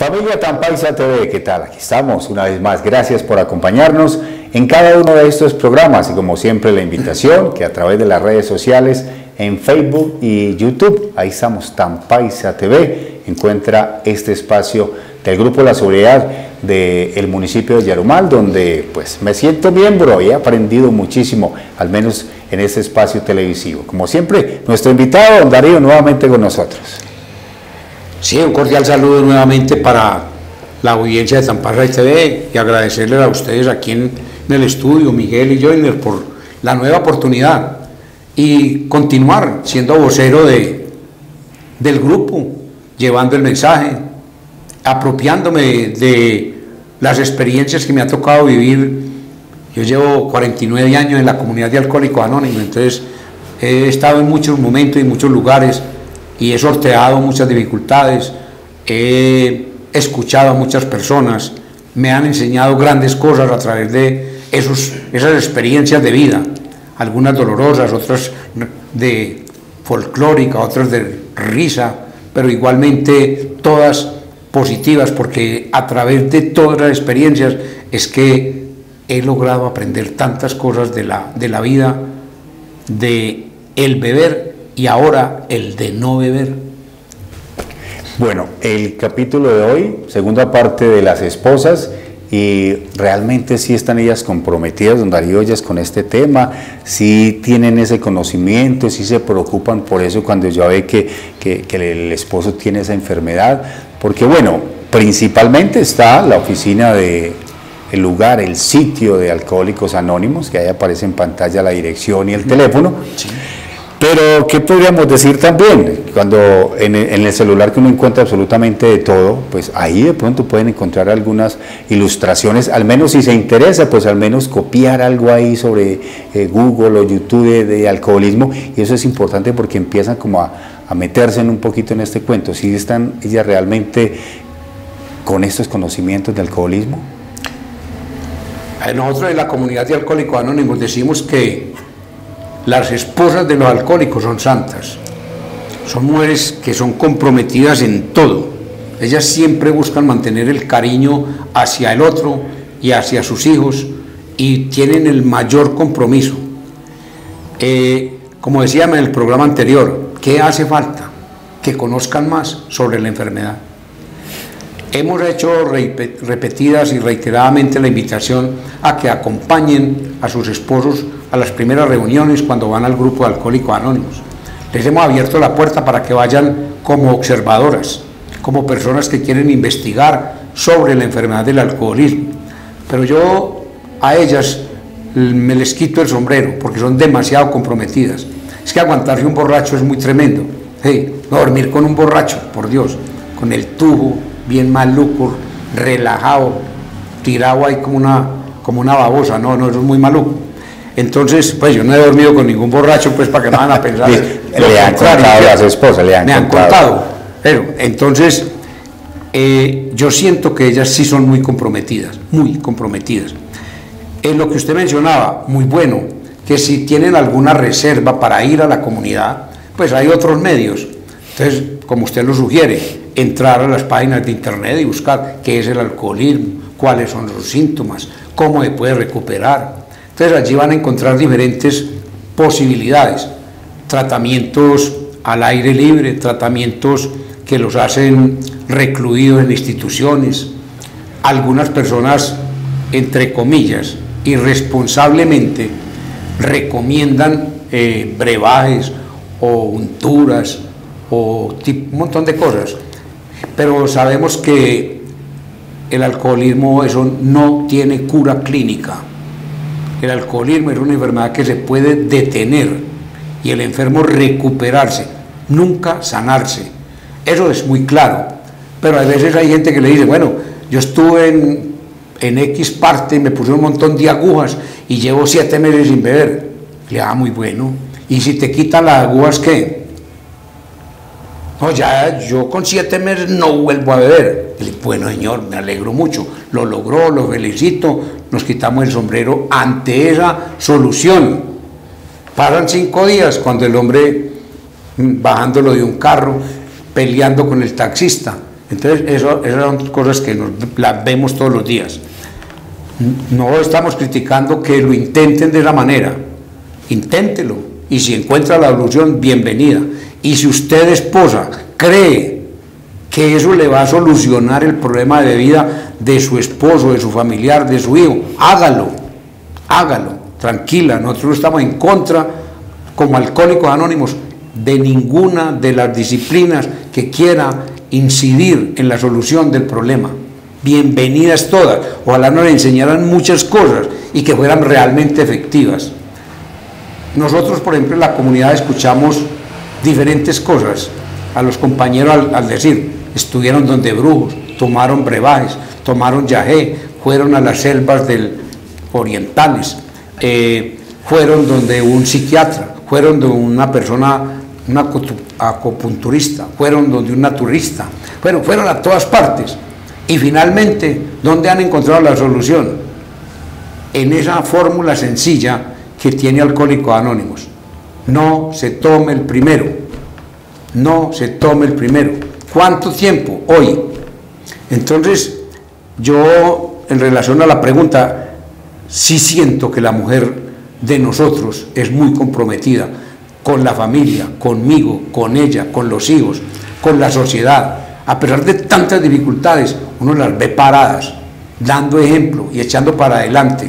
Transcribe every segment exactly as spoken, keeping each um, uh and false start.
Familia Tampaisa T V, ¿qué tal? Aquí estamos una vez más. Gracias por acompañarnos en cada uno de estos programas y como siempre la invitación que a través de las redes sociales en Facebook y YouTube, ahí estamos, Tampaisa T V, encuentra este espacio del Grupo La Seguridad del municipio de Yarumal, donde pues me siento miembro y he aprendido muchísimo, al menos en este espacio televisivo. Como siempre, nuestro invitado, don Darío, nuevamente con nosotros. Sí, un cordial saludo nuevamente para la audiencia de Tampaisa T V y agradecerles a ustedes aquí en, en el estudio, Miguel y Joiner, por la nueva oportunidad y continuar siendo vocero de, del grupo, llevando el mensaje, apropiándome de, de las experiencias que me ha tocado vivir. Yo llevo cuarenta y nueve años en la comunidad de Alcohólicos Anónimos, entonces he estado en muchos momentos y en muchos lugares y he sorteado muchas dificultades, he escuchado a muchas personas, me han enseñado grandes cosas a través de esos, esas experiencias de vida, algunas dolorosas, otras de folclórica, otras de risa, pero igualmente todas positivas, porque a través de todas las experiencias es que he logrado aprender tantas cosas de la, de la vida, de el beber y ahora el de no beber. Bueno, el capítulo de hoy, segunda parte de las esposas, y realmente sí están ellas comprometidas, don Darío, ellas con este tema, sí tienen ese conocimiento, sí se preocupan por eso cuando ya ve que, que, que el esposo tiene esa enfermedad, porque bueno, principalmente está la oficina de el lugar, el sitio de Alcohólicos Anónimos, que ahí aparece en pantalla la dirección y el teléfono. Sí. Pero, ¿qué podríamos decir también? Cuando en el, en el celular que uno encuentra absolutamente de todo, pues ahí de pronto pueden encontrar algunas ilustraciones, al menos si se interesa, pues al menos copiar algo ahí sobre eh, Google o YouTube de, de alcoholismo, y eso es importante porque empiezan como a, a meterse en un poquito en este cuento. ¿Sí están ellas realmente con estos conocimientos de alcoholismo? Nosotros en la comunidad de Alcohólicos Anónimos decimos que las esposas de los alcohólicos son santas, son mujeres que son comprometidas en todo, ellas siempre buscan mantener el cariño hacia el otro y hacia sus hijos y tienen el mayor compromiso. Eh, como decíamos en el programa anterior, ¿qué hace falta? Que conozcan más sobre la enfermedad. Hemos hecho repetidas y reiteradamente la invitación a que acompañen a sus esposos a las primeras reuniones cuando van al grupo de Alcohólicos Anónimos. Les hemos abierto la puerta para que vayan como observadoras, como personas que quieren investigar sobre la enfermedad del alcoholismo. Pero yo a ellas me les quito el sombrero porque son demasiado comprometidas. Es que aguantarse un borracho es muy tremendo. Hey, no dormir con un borracho, por Dios, con el tubo bien maluco, relajado, tirado ahí como una, como una babosa, no, no, eso es muy maluco. Entonces, pues yo no he dormido con ningún borracho, pues para que no van a pensar. Le han contado las esposas, le han me han contado. contado. Pero, entonces, eh, yo siento que ellas sí son muy comprometidas, muy comprometidas. En lo que usted mencionaba, muy bueno, que si tienen alguna reserva para ir a la comunidad, pues hay otros medios. Entonces, como usted lo sugiere, entrar a las páginas de internet y buscar qué es el alcoholismo, cuáles son los síntomas, cómo se puede recuperar. Entonces allí van a encontrar diferentes posibilidades, tratamientos al aire libre, tratamientos que los hacen recluidos en instituciones. Algunas personas, entre comillas, irresponsablemente recomiendan eh, brebajes o unturas o un montón de cosas, pero sabemos que el alcoholismo eso no tiene cura clínica. El alcoholismo es una enfermedad que se puede detener y el enfermo recuperarse, nunca sanarse. Eso es muy claro, pero a veces hay gente que le dice, bueno, yo estuve en, en X parte, me puse un montón de agujas y llevo siete meses sin beber. Le da muy bueno. ¿Y si te quitan las agujas qué? No, ya yo con siete meses no vuelvo a beber. Le digo, bueno señor, me alegro mucho, lo logró, lo felicito, nos quitamos el sombrero ante esa solución. Pasan cinco días cuando el hombre bajándolo de un carro, peleando con el taxista, Entonces, eso, esas son cosas que nos, las vemos todos los días. No estamos criticando que lo intenten de esa manera, inténtelo, y si encuentra la solución, bienvenida. Y si usted, esposa, cree que eso le va a solucionar el problema de vida de su esposo, de su familiar, de su hijo, hágalo, hágalo, tranquila. Nosotros no estamos en contra, como Alcohólicos Anónimos, de ninguna de las disciplinas que quiera incidir en la solución del problema. Bienvenidas todas, ojalá nos enseñaran muchas cosas y que fueran realmente efectivas. Nosotros, por ejemplo, en la comunidad escuchamos diferentes cosas a los compañeros al, al decir, estuvieron donde brujos, tomaron brebajes, tomaron yagé, fueron a las selvas del, orientales, eh, fueron donde un psiquiatra, fueron donde una persona, una acupunturista, fueron donde un naturista, fueron, fueron a todas partes. Y finalmente, ¿dónde han encontrado la solución? En esa fórmula sencilla que tiene Alcohólicos Anónimos. No se tome el primero. No se tome el primero. ¿Cuánto tiempo? Hoy. Entonces, yo, en relación a la pregunta, sí siento que la mujer de nosotros es muy comprometida con la familia, conmigo, con ella, con los hijos, con la sociedad. A pesar de tantas dificultades, uno las ve paradas, dando ejemplo y echando para adelante,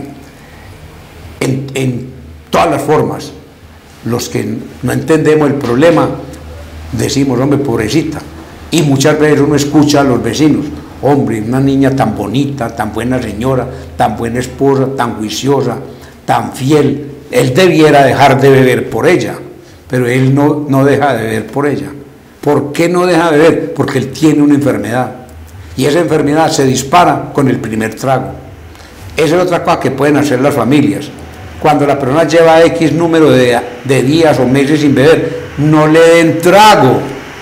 en, en todas las formas. Los que no entendemos el problema, decimos, hombre, pobrecita. Y muchas veces uno escucha a los vecinos, hombre, una niña tan bonita, tan buena señora, tan buena esposa, tan juiciosa, tan fiel, él debiera dejar de beber por ella, pero él no, no deja de beber por ella. ¿Por qué no deja de beber? Porque él tiene una enfermedad, y esa enfermedad se dispara con el primer trago. Esa es otra cosa que pueden hacer las familias. Cuando la persona lleva X número de, de días o meses sin beber, no le den trago,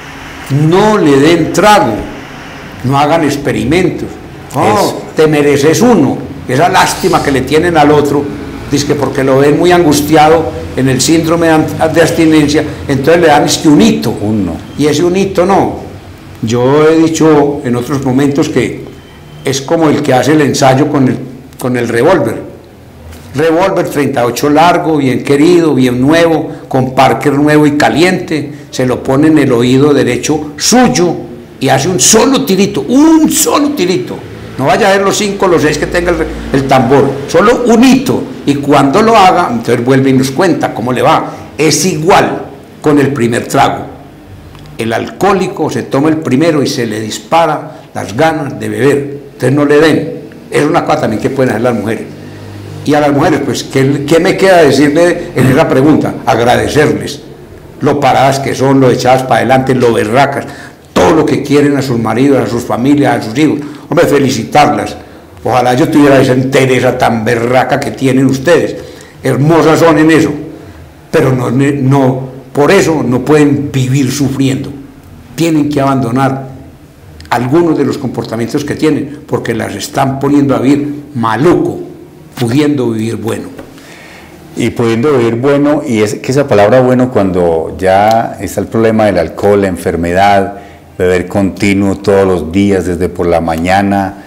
no le den trago, no hagan experimentos. Oh, te mereces uno, esa lástima que le tienen al otro, dice que porque lo ven muy angustiado en el síndrome de abstinencia, entonces le dan este un hito, uno. Y ese un hito no. Yo he dicho en otros momentos que es como el que hace el ensayo con el, con el revólver. Revólver treinta y ocho largo, bien querido, bien nuevo, con Parker nuevo y caliente, se lo pone en el oído derecho suyo y hace un solo tirito, un solo tirito. No vaya a ver los cinco, los seis que tenga el, el tambor, solo un hito. Y cuando lo haga, entonces vuelve y nos cuenta cómo le va. Es igual con el primer trago. El alcohólico se toma el primero y se le dispara las ganas de beber. Entonces no le den. Es una cosa también que pueden hacer las mujeres. Y a las mujeres, pues, ¿qué, qué me queda decirle en esa pregunta? Agradecerles lo paradas que son, lo echadas para adelante, lo berracas, todo lo que quieren a sus maridos, a sus familias, a sus hijos. Hombre, felicitarlas. Ojalá yo tuviera esa entereza tan berraca que tienen ustedes. Hermosas son en eso. Pero no, no, por eso no pueden vivir sufriendo. Tienen que abandonar algunos de los comportamientos que tienen, porque las están poniendo a vivir maluco, pudiendo vivir bueno. Y pudiendo vivir bueno, y es que esa palabra bueno, cuando ya está el problema del alcohol, la enfermedad, beber continuo todos los días, desde por la mañana,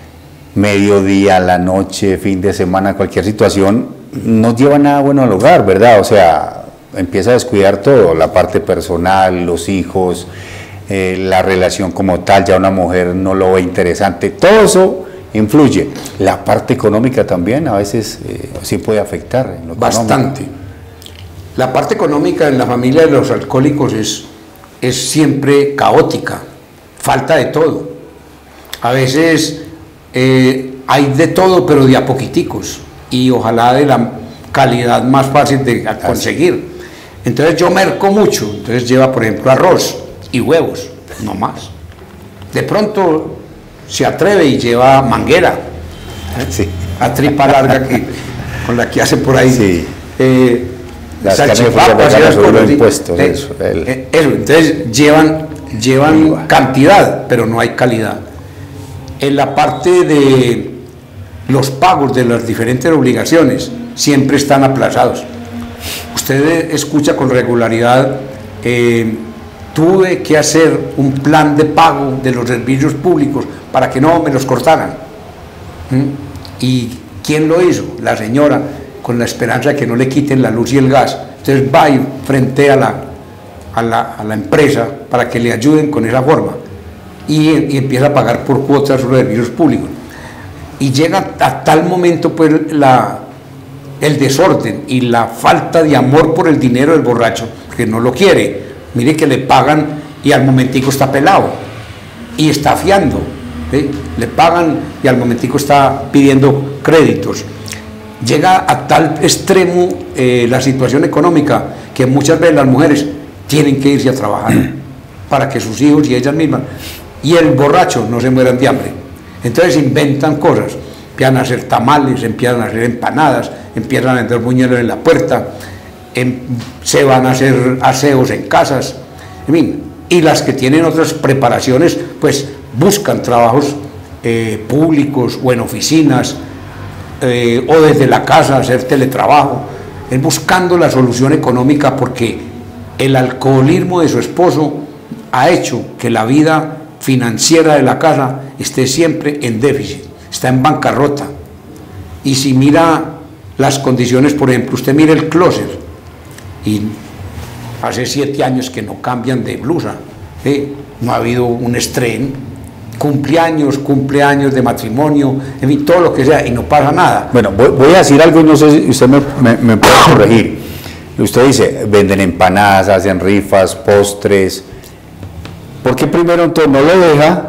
mediodía, la noche, fin de semana, cualquier situación, no lleva nada bueno al hogar, ¿verdad? O sea, empieza a descuidar todo, la parte personal, los hijos, eh, la relación como tal, ya una mujer no lo ve interesante, todo eso influye. La parte económica también a veces eh, sí puede afectar. En lo Bastante. Económico. La parte económica en la familia de los alcohólicos es, es siempre caótica, falta de todo. A veces eh, hay de todo, pero de a poquiticos, y ojalá de la calidad más fácil de conseguir. Entonces yo merco mucho, entonces lleva, por ejemplo, arroz y huevos, no más. De pronto se atreve y lleva manguera, ¿eh? Sí. A tripa larga que, con la que hace por ahí. Sí. Eh, Las salchipapas, los impuestos, eh, eso, el... eh, eso. Entonces llevan, llevan cantidad, pero no hay calidad. En la parte de los pagos de las diferentes obligaciones, siempre están aplazados. Usted escucha con regularidad eh, tuve que hacer un plan de pago de los servicios públicos para que no me los cortaran. ¿Mm? ¿Y quién lo hizo? La señora, con la esperanza de que no le quiten la luz y el gas. Entonces va y frente a la, a la, a la empresa para que le ayuden con esa forma y, y empieza a pagar por cuotas los servicios públicos. Y llega a tal momento pues la, el desorden y la falta de amor por el dinero del borracho, que no lo quiere. Mire que le pagan y al momentico está pelado y está fiando, ¿sí? Le pagan y al momentico está pidiendo créditos. Llega a tal extremo eh, la situación económica que muchas veces las mujeres tienen que irse a trabajar para que sus hijos y ellas mismas y el borracho no se mueran de hambre. Entonces inventan cosas, empiezan a hacer tamales, empiezan a hacer empanadas, empiezan a vender buñuelos en la puerta, en, se van a hacer aseos en casas, en fin, y las que tienen otras preparaciones pues buscan trabajos eh, públicos o en oficinas eh, o desde la casa hacer teletrabajo, es buscando la solución económica porque el alcoholismo de su esposo ha hecho que la vida financiera de la casa esté siempre en déficit, está en bancarrota. Y si mira las condiciones, por ejemplo, usted mira el closet y hace siete años que no cambian de blusa, ¿eh? No ha habido un estreno, cumpleaños, cumpleaños de matrimonio, en fin, todo lo que sea, y no pasa nada. Bueno, voy, voy a decir algo y no sé si usted me, me, me puede corregir. Usted dice, venden empanadas, hacen rifas, postres. ¿Por qué primero entonces no lo deja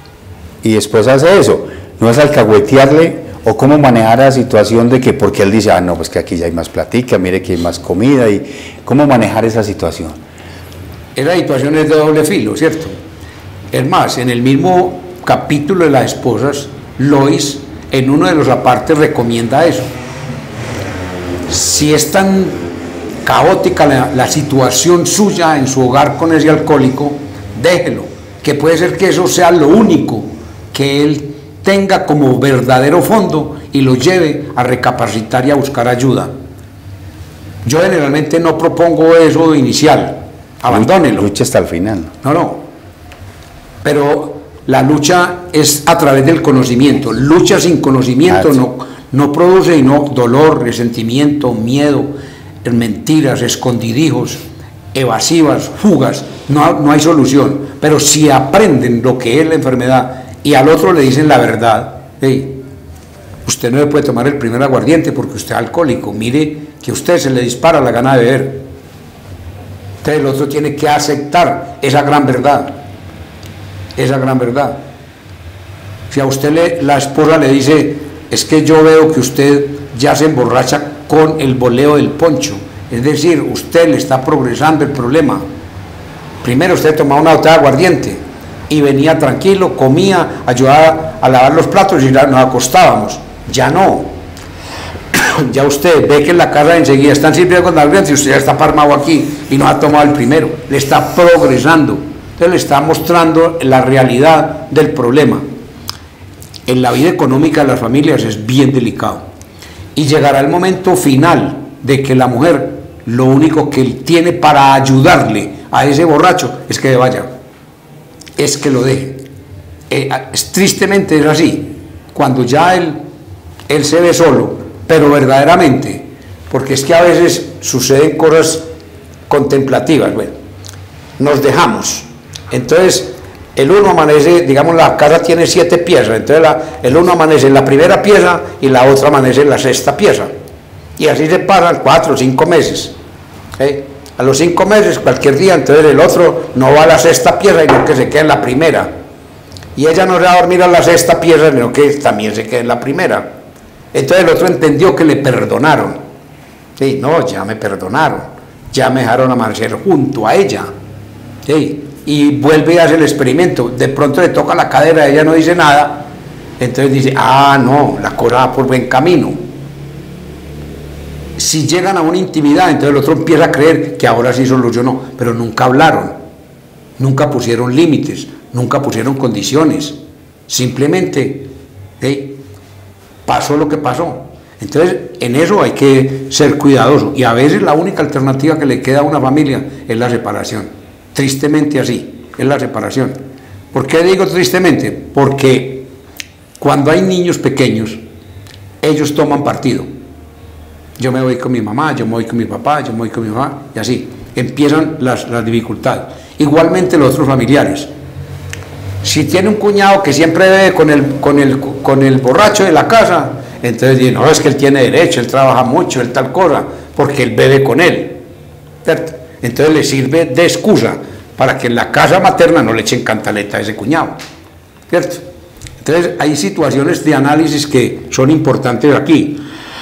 y después hace eso? ¿No es alcahuetearle o cómo manejar la situación de que, porque él dice, ah, no, pues que aquí ya hay más platica, mire que hay más comida, y cómo manejar esa situación? Esa situación es de doble filo, ¿cierto? Es más, en el mismo capítulo de las esposas, Lois, en uno de los apartes, recomienda eso. Si es tan caótica la, la situación suya en su hogar con ese alcohólico, déjelo, que puede ser que eso sea lo único que él tenga como verdadero fondo y lo lleve a recapacitar y a buscar ayuda. Yo generalmente no propongo eso inicial, abandónelo. Lucha hasta el final. No, no, pero la lucha es a través del conocimiento. Lucha sin conocimiento ah, sí. no, no produce sino dolor, resentimiento, miedo, mentiras, escondidijos, evasivas, fugas. No, no hay solución, pero si aprenden lo que es la enfermedad y al otro le dicen la verdad, hey, usted no le puede tomar el primer aguardiente porque usted es alcohólico, mire que a usted se le dispara la gana de beber. Entonces el otro tiene que aceptar esa gran verdad, esa gran verdad. Si a usted le, la esposa le dice, es que yo veo que usted ya se emborracha con el boleo del poncho, es decir, usted le está progresando el problema. Primero usted tomaba una botella de aguardiente y venía tranquilo, comía, ayudaba a lavar los platos y ya nos acostábamos. Ya no. Ya usted ve que en la casa enseguida están sirviendo con aguardiente y usted ya está parmado aquí y no ha tomado el primero. Le está progresando. Entonces le está mostrando la realidad del problema. En la vida económica de las familias es bien delicado. Y llegará el momento final de que la mujer, lo único que tiene para ayudarle a ese borracho es que vaya, es que lo deje. Eh, tristemente es así, cuando ya él, él se ve solo, pero verdaderamente, porque es que a veces suceden cosas contemplativas. Bueno, nos dejamos, entonces el uno amanece, digamos la casa tiene siete piezas, entonces la, el uno amanece en la primera pieza y la otra amanece en la sexta pieza, y así se pasan cuatro o cinco meses. ¿eh? A los cinco meses, cualquier día, entonces el otro no va a la sexta pieza, sino que se queda en la primera. Y ella no se va a dormir a la sexta pieza, sino que también se queda en la primera. Entonces el otro entendió que le perdonaron. Sí, no, ya me perdonaron, ya me dejaron amanecer junto a ella. Sí, y vuelve a hacer el experimento. De pronto le toca la cadera, ella no dice nada. Entonces dice, ah, no, la cosa va por buen camino. Si llegan a una intimidad, entonces el otro empieza a creer que ahora sí solucionó, pero nunca hablaron, nunca pusieron límites, nunca pusieron condiciones, simplemente ¿sí? pasó lo que pasó. Entonces en eso hay que ser cuidadoso y a veces la única alternativa que le queda a una familia es la separación. tristemente así, es la separación. ¿Por qué digo tristemente? Porque cuando hay niños pequeños, ellos toman partido. Yo me voy con mi mamá, yo me voy con mi papá, yo me voy con mi mamá, y así empiezan las, las dificultades. Igualmente los otros familiares. Si tiene un cuñado que siempre bebe con el, con el, con el borracho de la casa, entonces dice, no, es que él tiene derecho, él trabaja mucho, él tal cosa, porque él bebe con él, ¿cierto? Entonces le sirve de excusa para que en la casa materna no le echen cantaleta a ese cuñado, ¿cierto? Entonces hay situaciones de análisis que son importantes aquí,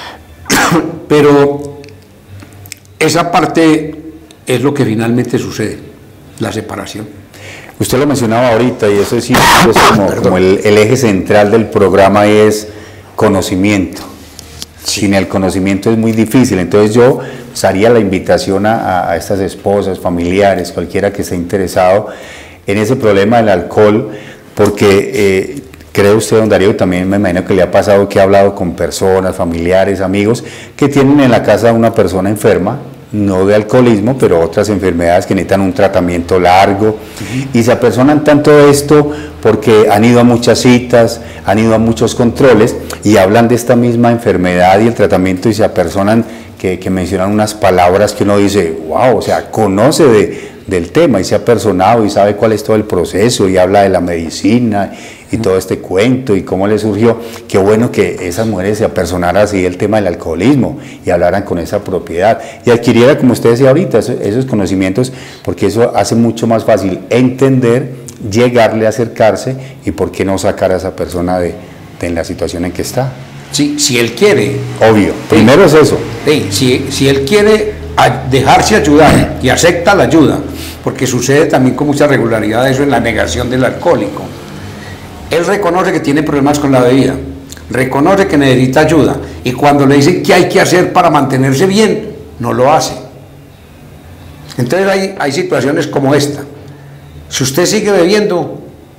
pero esa parte es lo que finalmente sucede, la separación. Usted lo mencionaba ahorita y eso sí es como, como el, el eje central del programa es conocimiento. Sin el conocimiento es muy difícil, entonces yo pues, haría la invitación a, a estas esposas, familiares, cualquiera que esté interesado en ese problema del alcohol, porque eh, cree usted, don Darío, también me imagino que le ha pasado que ha hablado con personas, familiares, amigos, que tienen en la casa una persona enferma, no de alcoholismo, pero otras enfermedades que necesitan un tratamiento largo, uh-huh. y se apersonan tanto de esto porque han ido a muchas citas, han ido a muchos controles y hablan de esta misma enfermedad y el tratamiento y se apersonan que, que mencionan unas palabras que uno dice, wow, o sea, conoce de, del tema y se ha apersonado y sabe cuál es todo el proceso y habla de la medicina y todo este cuento y cómo le surgió. Qué bueno que esas mujeres se apersonaran así del tema del alcoholismo y hablaran con esa propiedad y adquiriera, como usted decía ahorita, esos, esos conocimientos, porque eso hace mucho más fácil entender, llegarle, acercarse y por qué no sacar a esa persona de, de la situación en que está. Sí, si él quiere. Obvio, primero sí, es eso. Sí, si, si él quiere dejarse ayudar y acepta la ayuda, porque sucede también con mucha regularidad eso en la negación del alcohólico. Él reconoce que tiene problemas con la bebida, reconoce que necesita ayuda y cuando le dicen qué hay que hacer para mantenerse bien, no lo hace. Entonces hay, hay situaciones como esta. Si usted sigue bebiendo,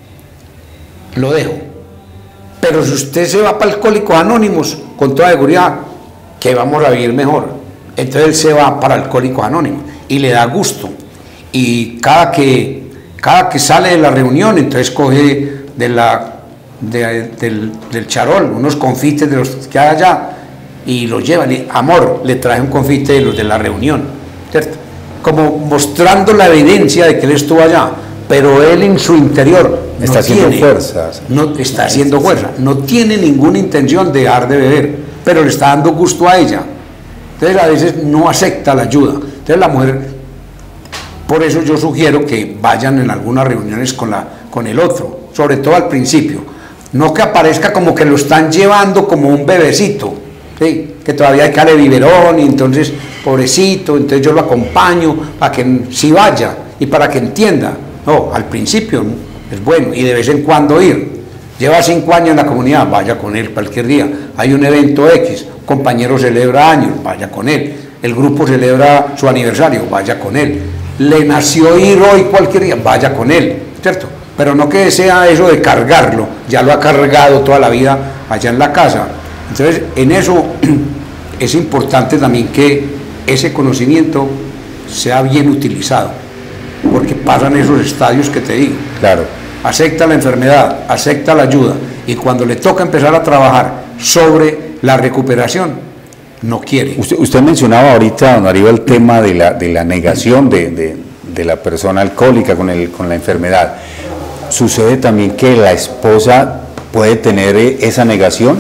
lo dejo. Pero si usted se va para Alcohólicos Anónimos, con toda seguridad que vamos a vivir mejor. Entonces él se va para Alcohólicos Anónimos y le da gusto. Y cada que, cada que sale de la reunión, entonces coge de la, de, del, del charol unos confites de los que hay allá y los lleva. Le, amor, le trae un confite de los de la reunión, ¿cierto? Como mostrando la evidencia de que él estuvo allá, pero él en su interior no está haciendo tiene, fuerzas. No está haciendo fuerza, no tiene ninguna intención de dejar de beber, pero le está dando gusto a ella. Entonces a veces no acepta la ayuda. Entonces la mujer, por eso yo sugiero que vayan en algunas reuniones con, la, con el otro, sobre todo al principio. No que aparezca como que lo están llevando como un bebecito, ¿sí? Que todavía hay que darle biberón y entonces, pobrecito, entonces yo lo acompaño para que sí vaya y para que entienda. No, al principio es bueno y de vez en cuando ir. Lleva cinco años en la comunidad, vaya con él cualquier día. Hay un evento X, un compañero celebra años, vaya con él. El grupo celebra su aniversario, vaya con él. Le nació ir hoy cualquier día, vaya con él, ¿cierto? Pero no que sea eso de cargarlo, ya lo ha cargado toda la vida allá en la casa. Entonces, en eso es importante también que ese conocimiento sea bien utilizado, porque pasan esos estadios que te digo. Claro. Acepta la enfermedad, acepta la ayuda, y cuando le toca empezar a trabajar sobre la recuperación, no quiere. Usted, usted mencionaba ahorita, don Darío, el tema de la, de la negación de, de, de la persona alcohólica con, el, con la enfermedad. Sucede también que la esposa puede tener esa negación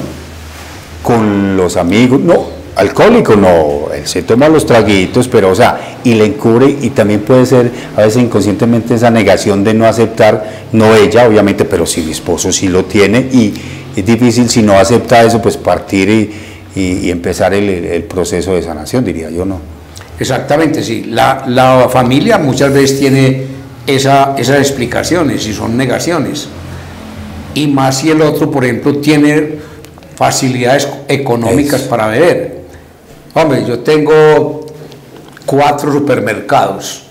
con los amigos, no, alcohólico no, él se toma los traguitos, pero o sea, y le encubre, y también puede ser a veces inconscientemente esa negación de no aceptar, no ella obviamente, pero si mi esposo sí lo tiene, y es difícil si no acepta eso, pues partir y, y, y empezar el, el proceso de sanación, diría yo, ¿no? Exactamente, sí, la, la familia muchas veces tiene esa, esas explicaciones y son negaciones, y más si el otro, por ejemplo, tiene facilidades económicas es. para beber. Hombre, yo tengo cuatro supermercados,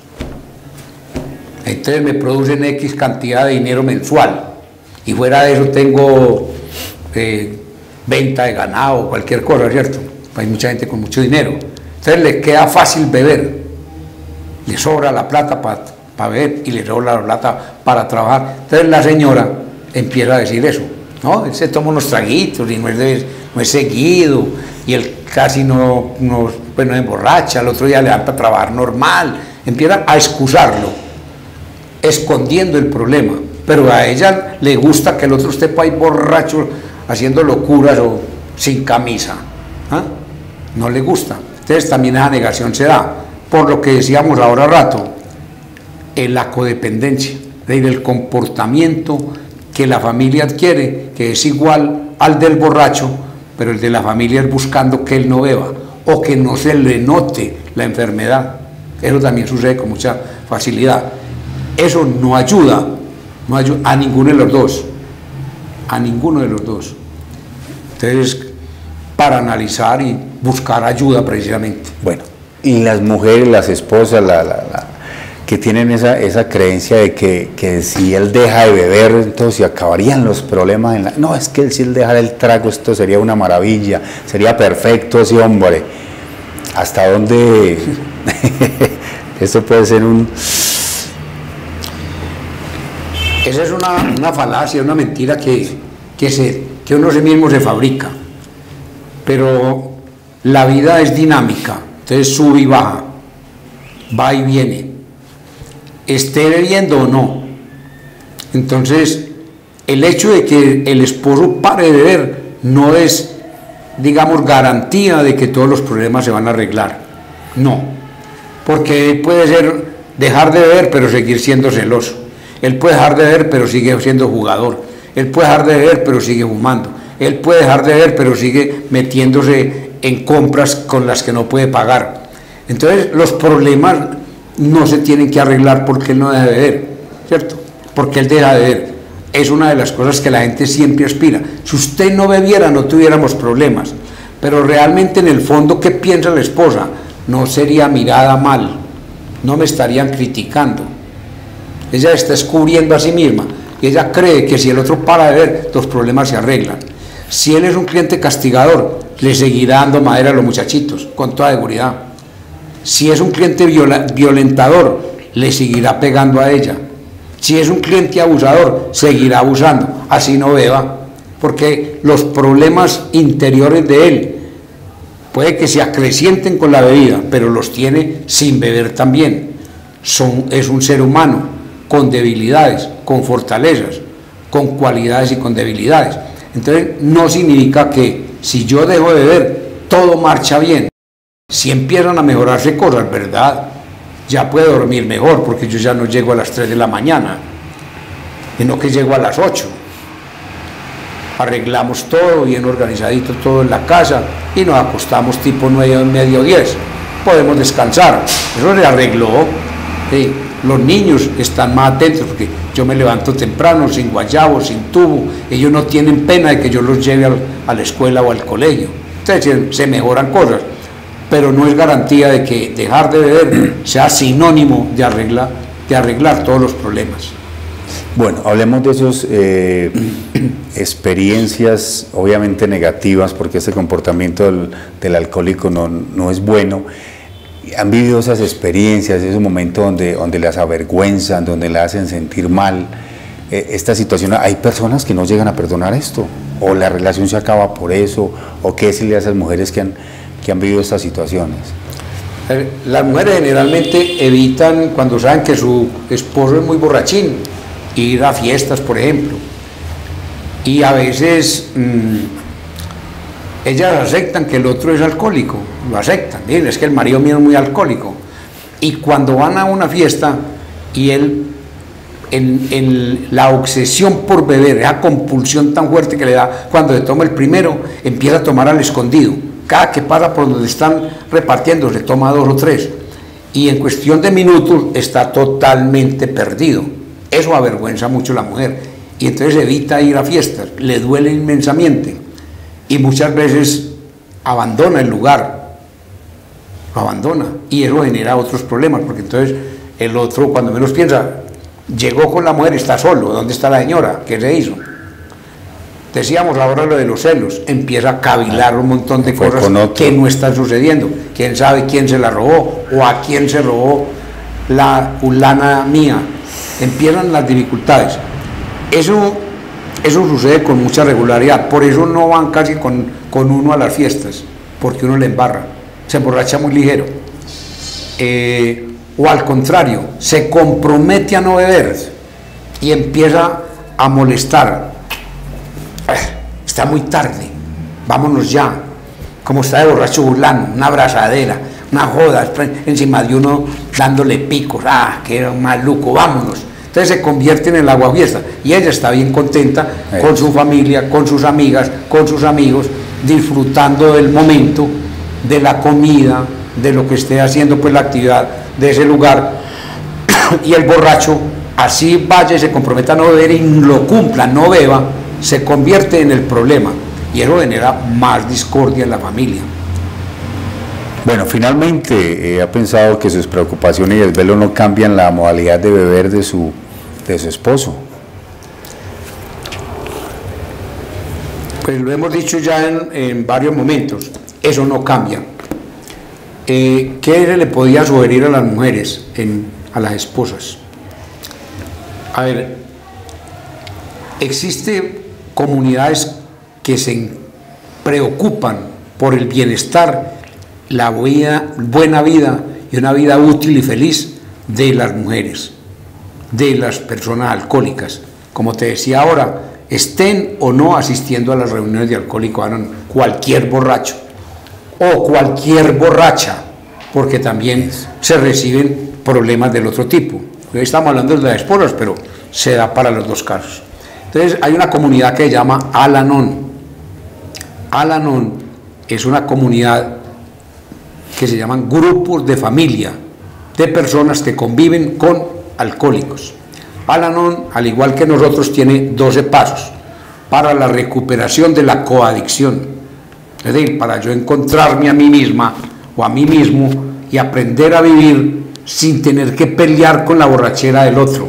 entonces me producen X cantidad de dinero mensual, y fuera de eso tengo eh, venta de ganado, cualquier cosa, ¿cierto? Hay mucha gente con mucho dinero, entonces le queda fácil beber, le sobra la plata para para ver, y le roba la plata para trabajar. Entonces la señora empieza a decir eso, ¿no? Él se toma unos traguitos y no es, de, no es seguido, y él casi no, no, pues no emborracha, el otro día le dan para trabajar normal, empieza a excusarlo, escondiendo el problema, pero a ella le gusta que el otro esté por ahí borracho, haciendo locuras o sin camisa, ¿ah? No le gusta. Entonces también esa negación se da, por lo que decíamos ahora rato, en la codependencia, del comportamiento que la familia adquiere, que es igual al del borracho, pero el de la familia es buscando que él no beba, o que no se le note la enfermedad. Eso también sucede con mucha facilidad. Eso no ayuda, no ayuda a ninguno de los dos, a ninguno de los dos. Entonces, para analizar y buscar ayuda precisamente. Bueno, y las mujeres, las esposas, la, la, la, que tienen esa, esa creencia de que, que si él deja de beber, entonces se acabarían los problemas. En la, no, es que él, si él dejara el trago, esto sería una maravilla, sería perfecto ese hombre. ¿Hasta dónde esto puede ser un...? Esa es una, una falacia, una mentira que, que, se, que uno mismo se fabrica. Pero la vida es dinámica, entonces sube y baja, va y viene, esté bebiendo o no. Entonces, el hecho de que el esposo pare de beber no es, digamos, garantía de que todos los problemas se van a arreglar. No, porque puede ser dejar de beber pero seguir siendo celoso. Él puede dejar de beber pero sigue siendo jugador. Él puede dejar de beber pero sigue fumando. Él puede dejar de beber pero sigue metiéndose en compras con las que no puede pagar. Entonces los problemas no se tienen que arreglar porque él no deja de beber, ¿cierto? Porque él deja de beber. Es una de las cosas que la gente siempre aspira. Si usted no bebiera, no tuviéramos problemas. Pero realmente en el fondo, ¿qué piensa la esposa? No sería mirada mal, no me estarían criticando. Ella está descubriendo a sí misma y ella cree que si el otro para de beber, los problemas se arreglan. Si él es un cliente castigador, le seguirá dando madera a los muchachitos, con toda seguridad. Si es un cliente viola, violentador, le seguirá pegando a ella. Si es un cliente abusador, seguirá abusando, así no beba, porque los problemas interiores de él puede que se acrecienten con la bebida, pero los tiene sin beber también. Son, es un ser humano con debilidades, con fortalezas, con cualidades y con debilidades. Entonces no significa que si yo dejo de beber, todo marcha bien. Si empiezan a mejorarse cosas, ¿verdad? Ya puedo dormir mejor porque yo ya no llego a las tres de la mañana, sino que llego a las ocho. Arreglamos todo bien organizadito, todo en la casa, y nos acostamos tipo nueve, medio, diez. Podemos descansar, eso se arregló. Sí. Los niños están más atentos porque yo me levanto temprano, sin guayabo, sin tubo. Ellos no tienen pena de que yo los lleve al, a la escuela o al colegio. Entonces se, se mejoran cosas, pero no es garantía de que dejar de beber sea sinónimo de arreglar, de arreglar todos los problemas. Bueno, hablemos de esas eh, experiencias obviamente negativas, porque ese comportamiento del, del alcohólico no, no es bueno. Han vivido esas experiencias, esos momentos donde, donde las avergüenzan, donde las hacen sentir mal. Eh, esta situación, hay personas que no llegan a perdonar esto, o la relación se acaba por eso, o qué decirle a esas mujeres que han, que han vivido estas situaciones. Las mujeres generalmente evitan, cuando saben que su esposo es muy borrachín, ir a fiestas, por ejemplo, y a veces mmm, ellas aceptan que el otro es alcohólico, lo aceptan, miren, es que el marido mío es muy alcohólico, y cuando van a una fiesta y él, en, en la obsesión por beber, esa compulsión tan fuerte que le da cuando se toma el primero, empieza a tomar al escondido, cada que pasa por donde están repartiendo, se toma dos o tres, y en cuestión de minutos está totalmente perdido. Eso avergüenza mucho a la mujer, y entonces evita ir a fiestas, le duele inmensamente, y muchas veces abandona el lugar, lo abandona, y eso genera otros problemas, porque entonces el otro, cuando menos piensa, llegó con la mujer, está solo, ¿dónde está la señora? ¿Qué se hizo? Decíamos ahora lo de los celos, empieza a cavilar un montón de cosas que no están sucediendo, quién sabe quién se la robó, o a quién se robó la fulana mía, empiezan las dificultades. Eso, eso sucede con mucha regularidad, por eso no van casi con, con uno a las fiestas, porque uno le embarra, se emborracha muy ligero. Eh, o al contrario, se compromete a no beber y empieza a molestar. Está muy tarde, vámonos ya, como está de borracho burlano, una abrazadera, una joda, encima de uno dándole picos, ah, que maluco, vámonos. Entonces se convierte en el aguafiesta y ella está bien contenta con su familia, con sus amigas, con sus amigos, disfrutando del momento, de la comida, de lo que esté haciendo pues la actividad de ese lugar. Y el borracho, así vaya y se comprometa a no beber y lo cumpla, no beba, se convierte en el problema y eso genera más discordia en la familia. Bueno, finalmente eh, ha pensado que sus preocupaciones y desvelo no cambian la modalidad de beber de su, de su esposo. Pues lo hemos dicho ya en, en varios momentos, eso no cambia. Eh, ¿Qué le podía sugerir a las mujeres, en, a las esposas? A ver, existen comunidades que se preocupan por el bienestar, la vida, buena vida y una vida útil y feliz de las mujeres, de las personas alcohólicas. Como te decía ahora, estén o no asistiendo a las reuniones de Alcohólicos Anónimos, cualquier borracho o cualquier borracha, porque también se reciben problemas del otro tipo. Hoy estamos hablando de las esposas, pero se da para los dos casos. Entonces hay una comunidad que se llama Al-Anon. Al-Anon es una comunidad que se llaman grupos de familia, de personas que conviven con alcohólicos. Al-Anon, al igual que nosotros, tiene doce pasos para la recuperación de la coadicción. Es decir, para yo encontrarme a mí misma o a mí mismo y aprender a vivir sin tener que pelear con la borrachera del otro,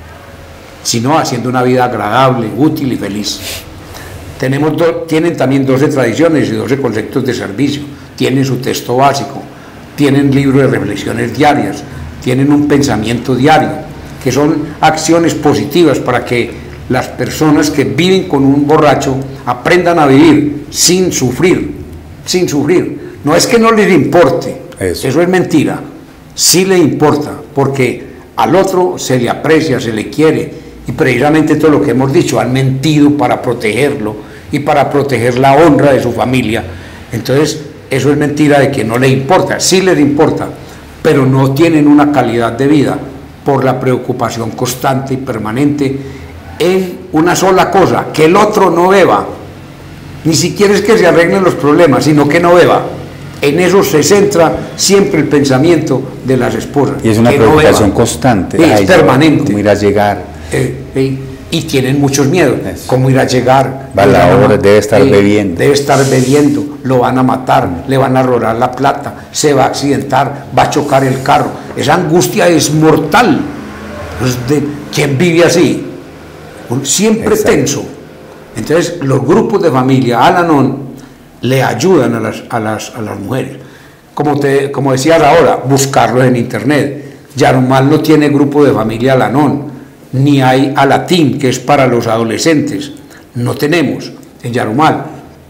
sino haciendo una vida agradable, útil y feliz. Tenemos do, tienen también doce tradiciones y doce conceptos de servicio, tienen su texto básico, tienen libros de reflexiones diarias, tienen un pensamiento diario, que son acciones positivas para que las personas que viven con un borracho aprendan a vivir sin sufrir, sin sufrir. No es que no les importe, eso, eso es mentira, sí le importa, porque al otro se le aprecia, se le quiere, y precisamente todo lo que hemos dicho, han mentido para protegerlo y para proteger la honra de su familia. Entonces eso es mentira de que no le importa, sí les importa, pero no tienen una calidad de vida por la preocupación constante y permanente en una sola cosa, que el otro no beba. Ni siquiera es que se arreglen los problemas, sino que no beba. En eso se centra siempre el pensamiento de las esposas. Y es una preocupación no constante. Sí, es permanente. ¿Cómo irá a llegar? Eh, eh, y tienen muchos miedos. Eso. ¿Cómo irá a llegar? Va la hora, debe estar eh, bebiendo. Debe estar bebiendo, lo van a matar, le van a robar la plata, se va a accidentar, va a chocar el carro. Esa angustia es mortal. Pues de, ¿quién vive así? Siempre Exacto. tenso. Entonces los grupos de familia Al-Anon le ayudan a las, a las, a las mujeres. Como, te, como decías ahora, buscarlos en internet. Yarumal no tiene grupo de familia Al-Anon, ni hay Alatín, que es para los adolescentes. No tenemos en Yarumal,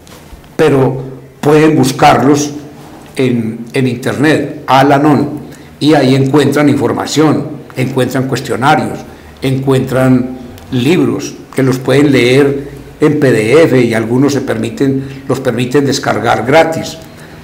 pero pueden buscarlos en, en internet, Al-Anon, y ahí encuentran información, encuentran cuestionarios, encuentran libros que los pueden leer en P D F y algunos se permiten, los permiten descargar gratis.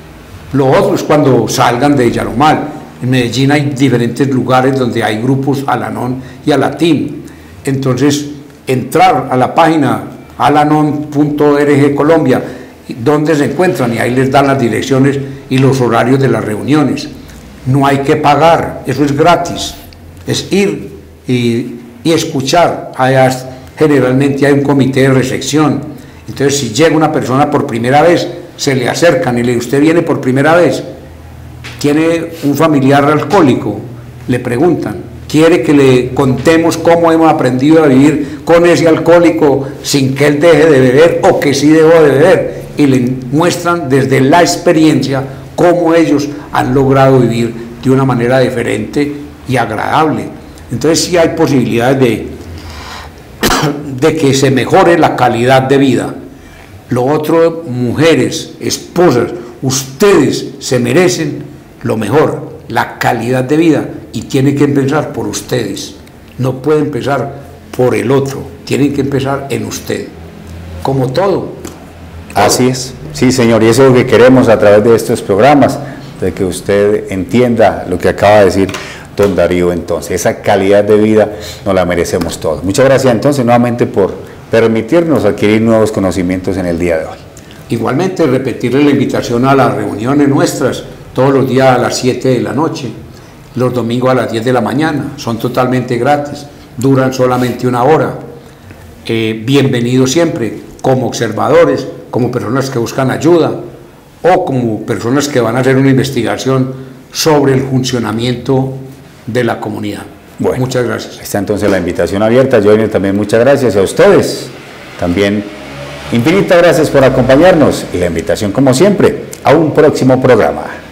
Lo otro es cuando salgan de Yarumal. En Medellín hay diferentes lugares donde hay grupos Al-Anon y Alatín. Entonces, entrar a la página alanon punto org Colombia, donde se encuentran, y ahí les dan las direcciones y los horarios de las reuniones. No hay que pagar, eso es gratis. Es ir y, y escuchar. Allá generalmente hay un comité de recepción. Entonces, si llega una persona por primera vez, se le acercan y le usted viene por primera vez, tiene un familiar alcohólico, le preguntan, quiere que le contemos cómo hemos aprendido a vivir con ese alcohólico sin que él deje de beber o que sí dejó de beber, y le muestran desde la experiencia cómo ellos han logrado vivir de una manera diferente y agradable. Entonces sí hay posibilidades de, de que se mejore la calidad de vida. Lo otro, mujeres, esposas, ustedes se merecen lo mejor, la calidad de vida, y tienen que empezar por ustedes. No pueden empezar por el otro, tienen que empezar en usted, como todo. Así es, sí señor, y eso es lo que queremos a través de estos programas, de que usted entienda lo que acaba de decir don Darío. Entonces, esa calidad de vida nos la merecemos todos. Muchas gracias entonces nuevamente por permitirnos adquirir nuevos conocimientos en el día de hoy. Igualmente, repetirle la invitación a las reuniones nuestras, todos los días a las siete de la noche, los domingos a las diez de la mañana, son totalmente gratis, duran solamente una hora. Eh, bienvenidos siempre, como observadores, como personas que buscan ayuda, o como personas que van a hacer una investigación sobre el funcionamiento de la comunidad. Bueno, muchas gracias. Está entonces la invitación abierta. Joiner, también muchas gracias. A ustedes también infinitas gracias por acompañarnos, y la invitación como siempre a un próximo programa.